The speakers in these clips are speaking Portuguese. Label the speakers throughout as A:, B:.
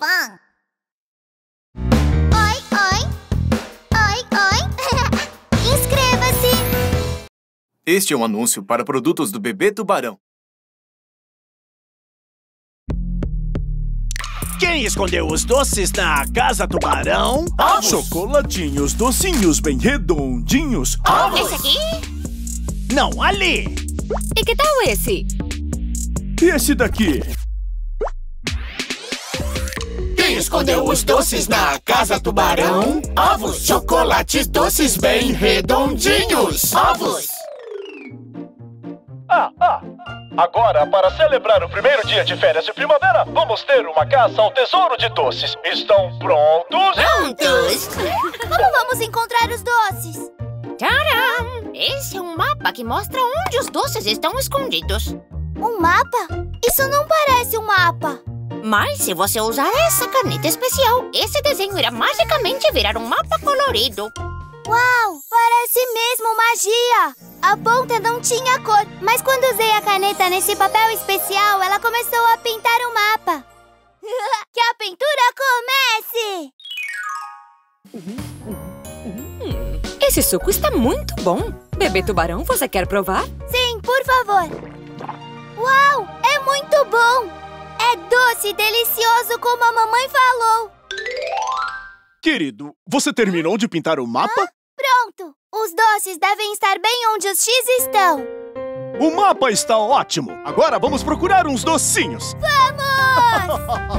A: pão. Oi, oi. Oi, oi. Inscreva-se.
B: Este é um anúncio para produtos do Bebê Tubarão.
C: Quem escondeu os doces na Casa Tubarão?
D: Ovos. Chocolatinhos, docinhos bem redondinhos.
A: Ovos. Esse aqui?
C: Não, ali!
E: E que tal esse?
D: E esse daqui?
F: Quem escondeu os doces na Casa Tubarão? Ovos. Chocolates doces bem redondinhos. Ovos.
G: Agora, para celebrar o primeiro dia de férias de primavera, vamos ter uma caça ao tesouro de doces. Estão prontos?
F: Prontos!
A: Como vamos encontrar os doces?
H: Tcharam! Esse é um mapa que mostra onde os doces estão escondidos.
A: Um mapa? Isso não parece um mapa.
H: Mas se você usar essa caneta especial, esse desenho irá magicamente virar um mapa colorido.
A: Uau! Parece mesmo magia! A ponta não tinha cor, mas quando usei a caneta nesse papel especial, ela começou a pintar o mapa. Que a pintura comece!
E: Esse suco está muito bom. Bebê Tubarão, você quer provar?
A: Sim, por favor. Uau! É muito bom! É doce e delicioso como a mamãe falou.
D: Querido, você terminou de pintar o mapa?
A: Pronto! Os doces devem estar bem onde os X estão.
D: O mapa está ótimo. Agora vamos procurar uns docinhos.
A: Vamos!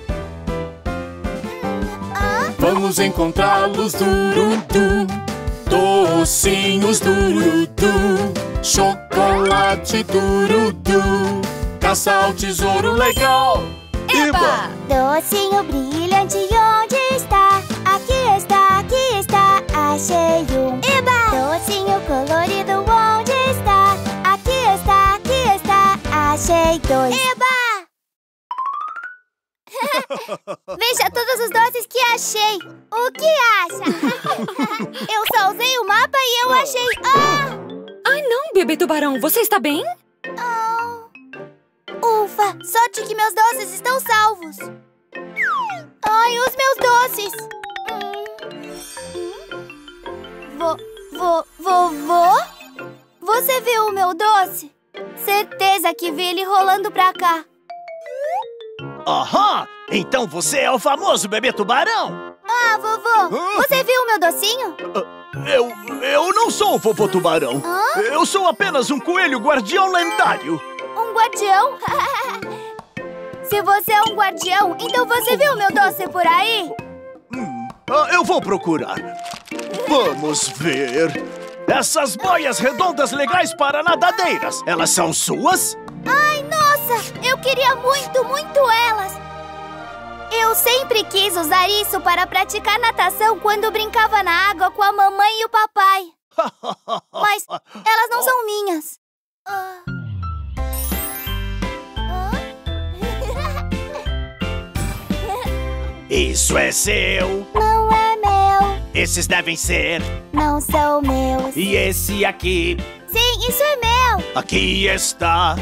F: Vamos encontrá-los, Durudu. Docinhos, Durudu. Chocolate, Durudu. Caça ao tesouro legal.
E: Eba!
A: Docinho brilhante, onde está? Aqui está, aqui está. Achei um. Eba! Docinho colorido, onde está? Aqui está, aqui está. Achei dois. Eba! Veja todos os doces que achei. O que acha? Eu só usei o mapa e eu achei...
E: Ai, não, Bebê Tubarão. Você está bem?
A: Ufa, sorte que meus doces estão salvos. Ai, os meus doces. Vovô? Você viu o meu doce? Certeza que vi ele rolando pra cá.
C: Aham! Então você é o famoso Bebê Tubarão!
A: Ah, vovô, você viu o meu docinho?
C: Eu não sou o Vovô Tubarão. Eu sou apenas um coelho guardião lendário.
A: Um guardião? Se você é um guardião, então você viu o meu doce por aí?
C: Eu vou procurar. Vamos ver. Essas boias redondas legais para nadadeiras, elas são suas?
A: Ai, nossa! Eu queria muito, muito elas! Eu sempre quis usar isso para praticar natação quando brincava na água com a mamãe e o papai. Mas elas não são minhas.
C: Isso é seu.
A: Não é meu.
C: Esses devem ser.
A: Não são meus.
C: E esse aqui?
A: Sim, isso é meu.
C: Aqui está.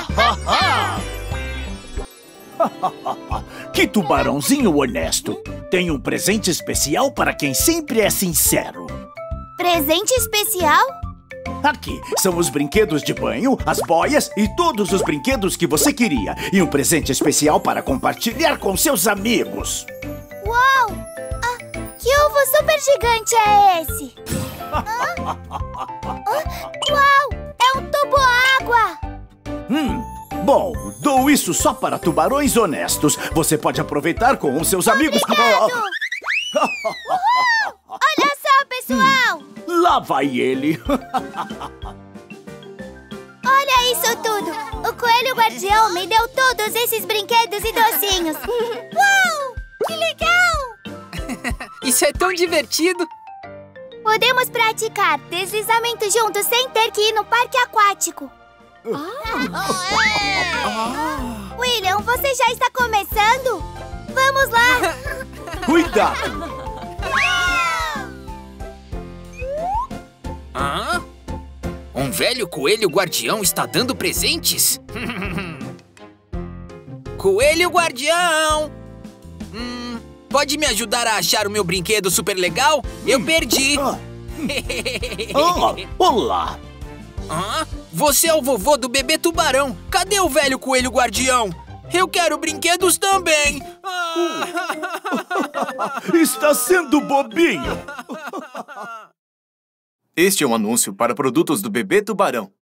C: Que tubarãozinho honesto. Tem um presente especial para quem sempre é sincero.
A: Presente especial?
C: Aqui são os brinquedos de banho, as boias e todos os brinquedos que você queria. E um presente especial para compartilhar com seus amigos.
A: Uau! Que ovo super gigante é esse? Uau! É um tubo-água!
C: Bom, dou isso só para tubarões honestos. Você pode aproveitar com os seus amigos.
A: Obrigado! Olha só, pessoal!
C: Lá vai ele.
A: Olha isso tudo! O coelho guardião me deu todos esses brinquedos e docinhos. Uau! Que legal!
E: Isso é tão divertido.
A: Podemos praticar deslizamento juntos sem ter que ir no parque aquático. William, você já está começando? Vamos lá!
C: Cuidado!
I: Um velho coelho guardião está dando presentes? Coelho guardião! pode me ajudar a achar o meu brinquedo super legal? Eu perdi.
C: Olá.
I: Você é o vovô do bebê tubarão. Cadê o velho coelho guardião? Eu quero brinquedos também.
C: Está sendo bobinho.
B: Este é um anúncio para produtos do bebê tubarão.